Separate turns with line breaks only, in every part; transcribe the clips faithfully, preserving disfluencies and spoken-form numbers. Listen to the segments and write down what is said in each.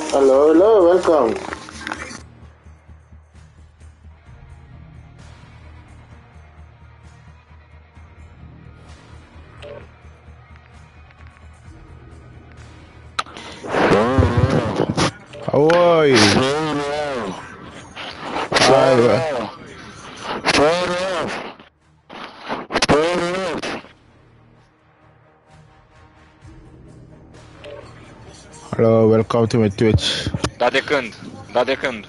Hello, hello, welcome.
How are you? Hi, bro. Hello, welcome to my Twitch.
Da de când? Da de când?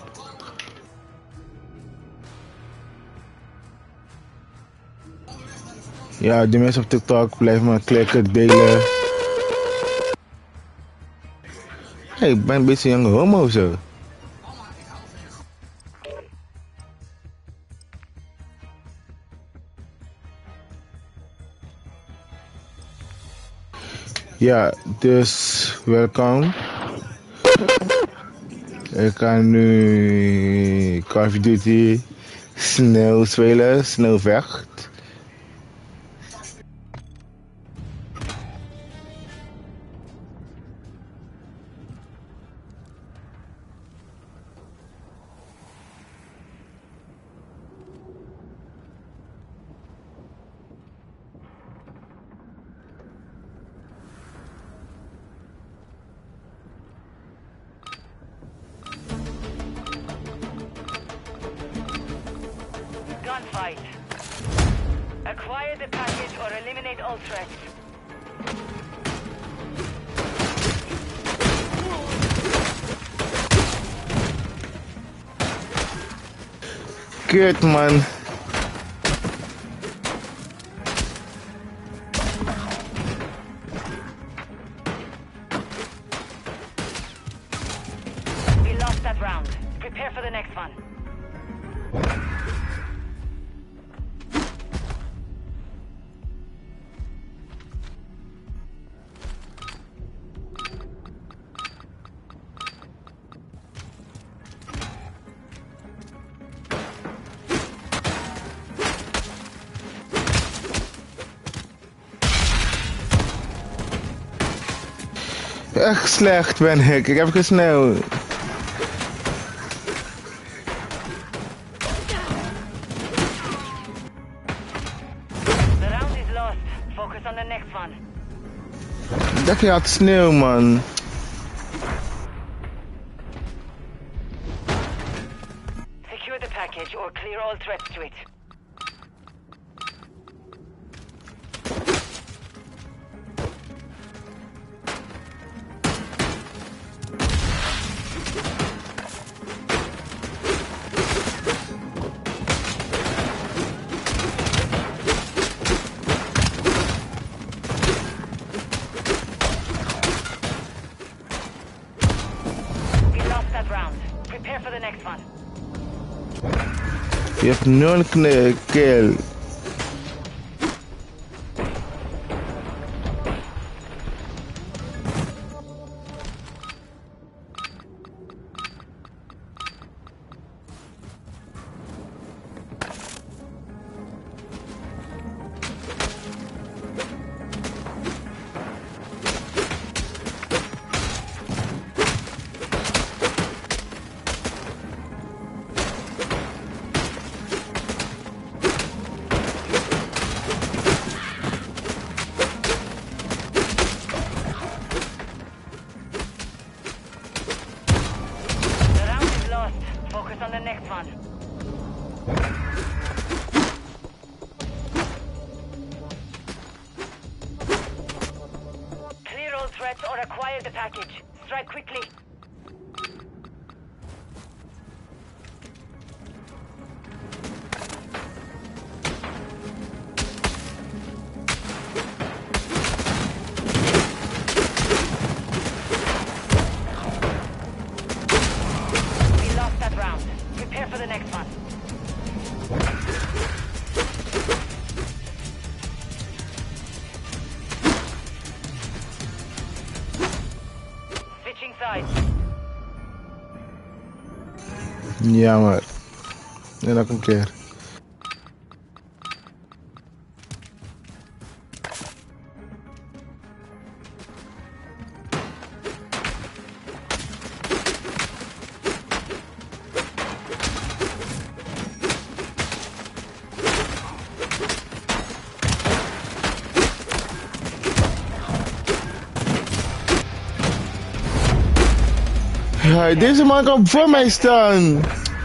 Ja, die mensen op TikTok blijven maar klikken, delen. Hey, ik ben een beetje een homo zo. Ja, dus welkom. Ik ga nu Call of Duty snel spelen, snel vecht.
Gunfight. Acquire the package or eliminate all threats.
Kut man.
We lost that round. Prepare for the next one.
Echt slecht ben ik. Ik heb gesnel.
The round is lost. Focus on the next one.
Dat je had sneeuw man.
Secure the package or clear all threats to it. We lost that round. Prepare for the next one.
Je hebt nul kne- kill.
The round is lost. Focus on the next one. Clear all threats or acquire the package. Strike quickly. We lost that round. Prepare for the next one. Switching sides.
Ja maar. En nog een keer. Hij, deze man kan voor mij staan.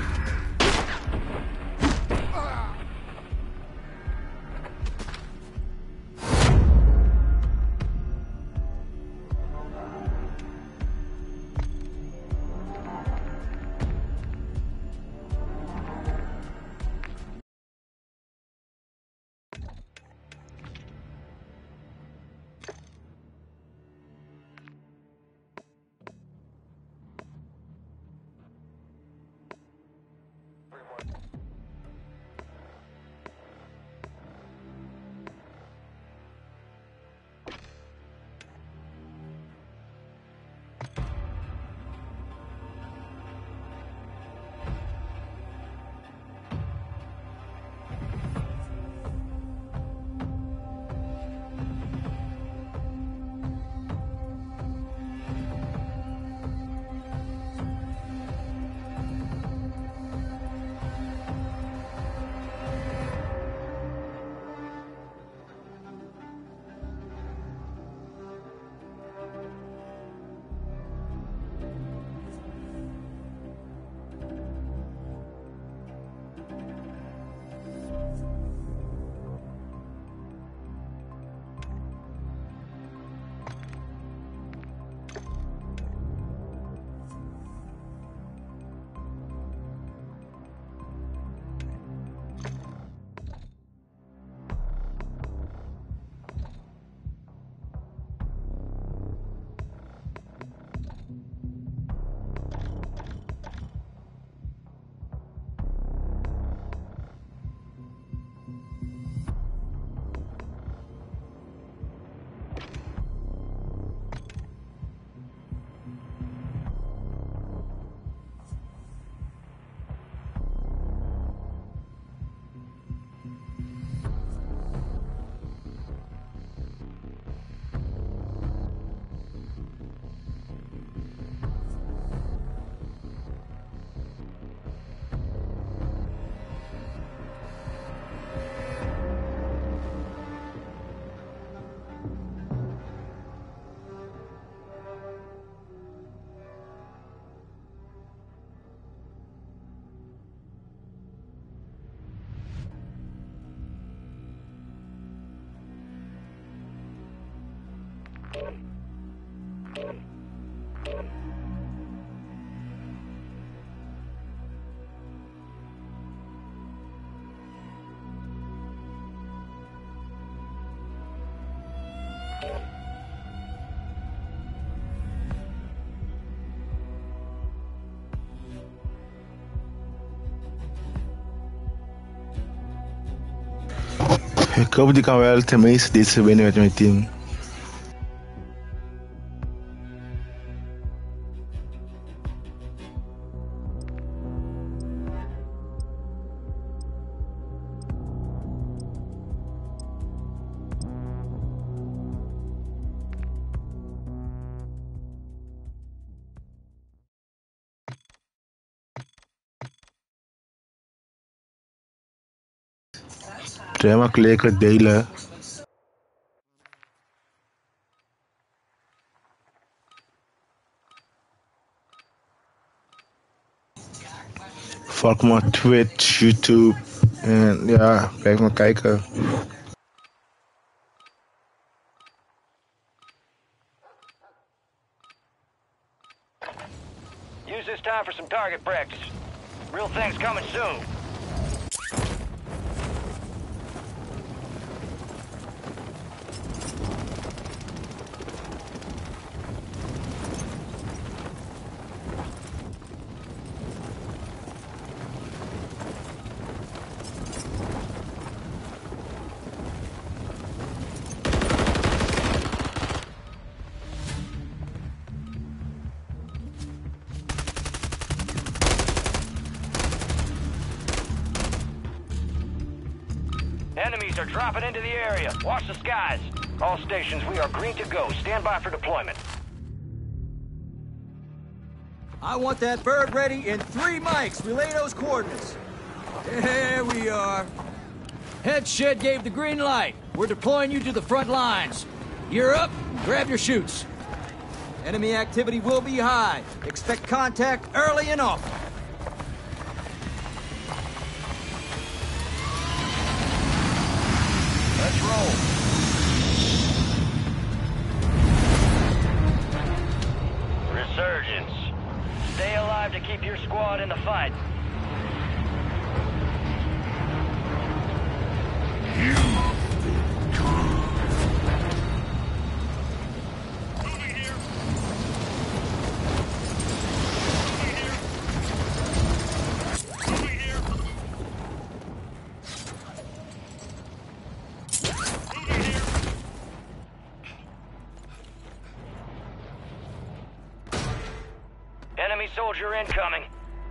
Ik hoop die kan wel tenminste deze winnen met mijn team. Helemaal klikken, delen. Volg me op Twitch, YouTube. En ja, blijf maar kijken.
Use this time for some target practice. Real things coming soon. Enemies are dropping into the area. Watch the skies. All stations, we are green to go. Stand by for deployment.
I want that bird ready in three mics. Relay those coordinates. There we are. Head shed gave the green light. We're deploying you to the front lines. You're up. Grab your chutes. Enemy activity will be high. Expect contact early and often.
Let's roll. Resurgence. Stay alive to keep your squad in the fight. Enemy soldier incoming.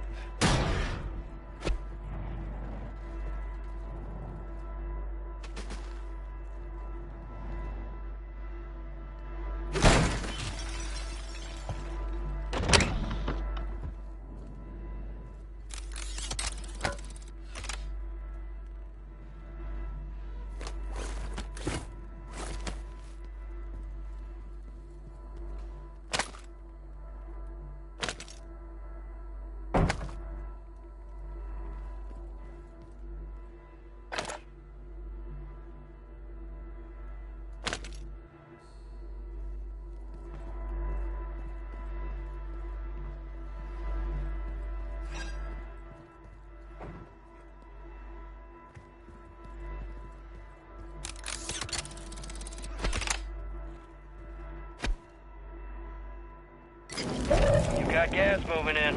You got gas moving in.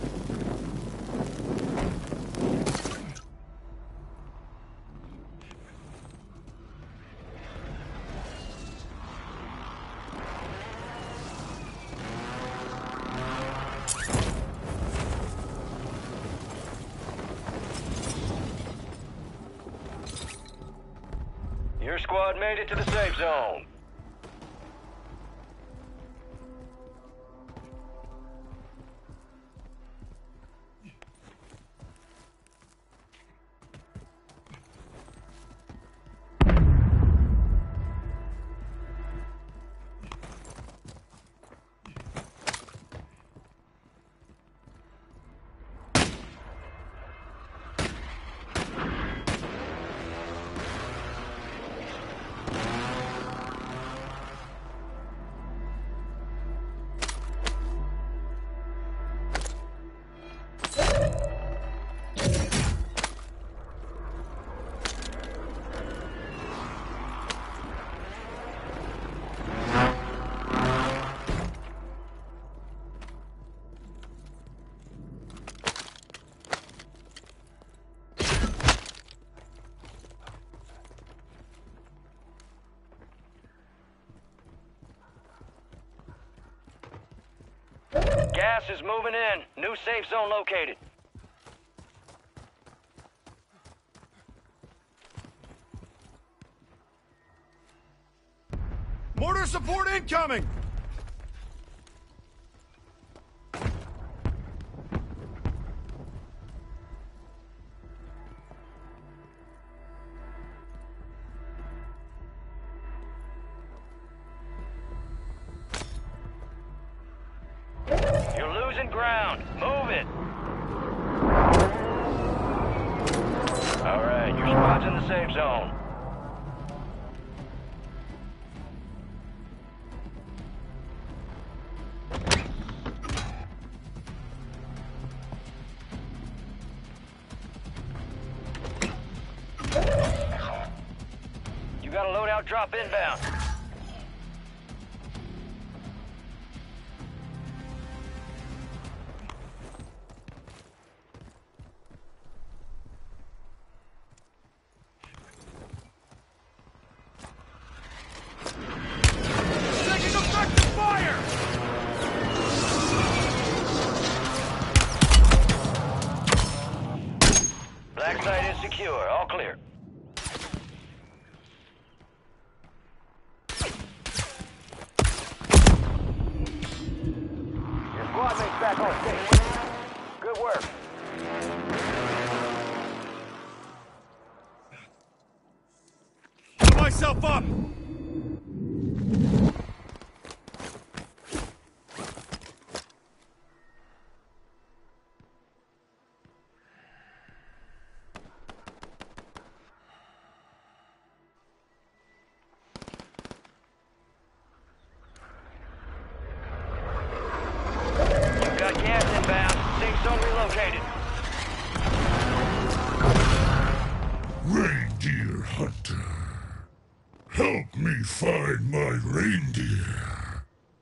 Your squad made it to the safe zone. Gas is moving in. New safe zone located.
Mortar support incoming!
You're losing ground. Move it. All right, your squad's in the safe zone. You got a loadout drop inbound.
Taking effective fire!
Black site is secure. All clear. Your squad mates back on station. Good work.
Put myself up!
Hunter. Help me find my reindeer.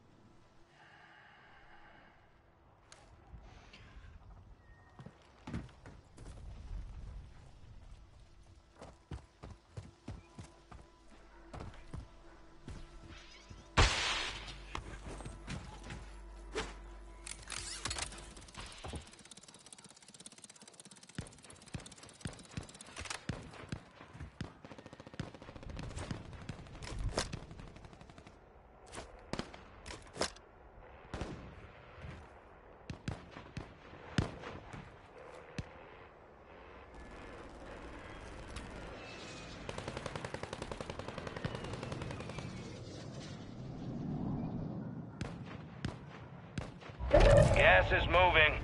Gas is moving.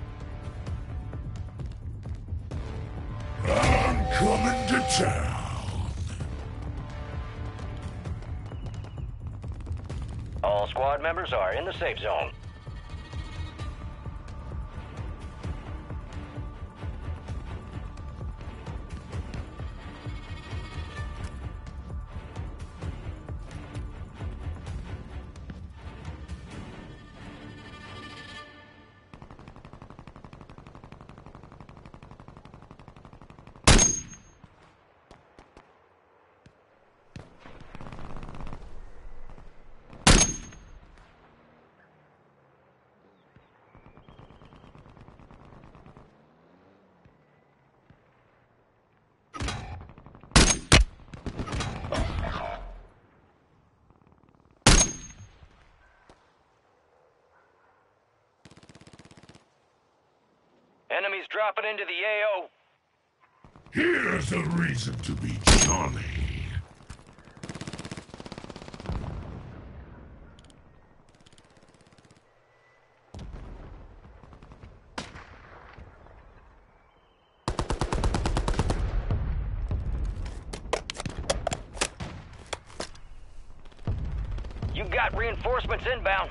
I'm coming to town.
All squad members are in the safe zone. Enemies dropping into the A O.
Here's a reason to be jolly.
You got reinforcements inbound.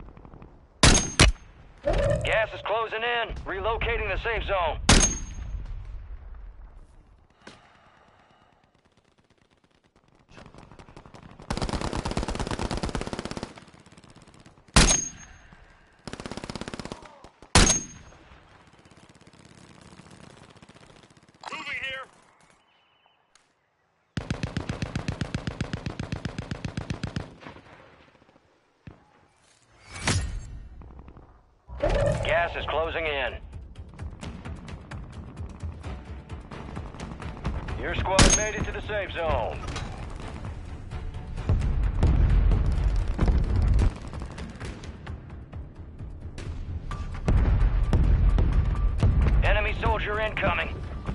Gas is closing in. Relocating the safe zone.
Moving here.
Gas is closing in. Your squad made it to the safe zone. Enemy soldier incoming.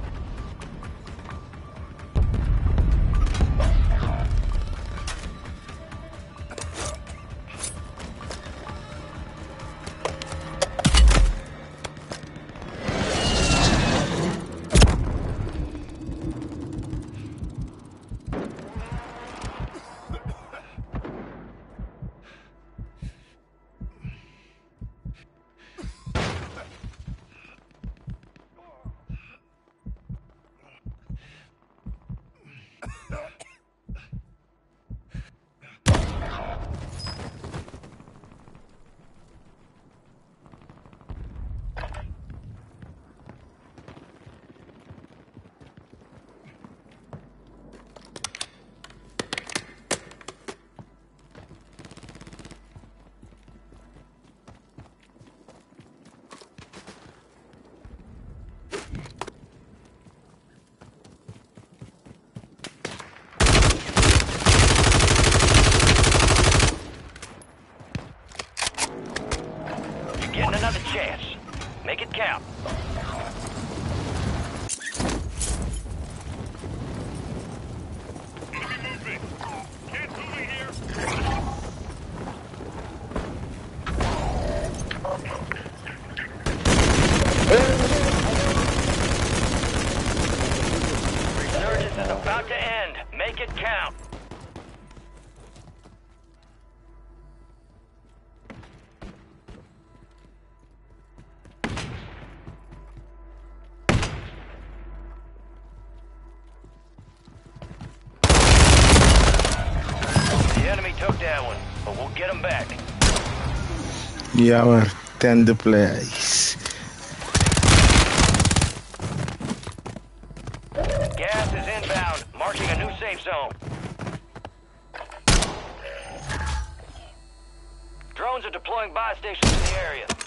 Getting another chance. Make it count.
Enemy movement. Can't move it here.
Resurgence is about to end. Make it count. but we'll get them back.
Ja hoor, tender place.
Gas is inbound, marking a new safe zone. Drones are deploying buy stations in the area.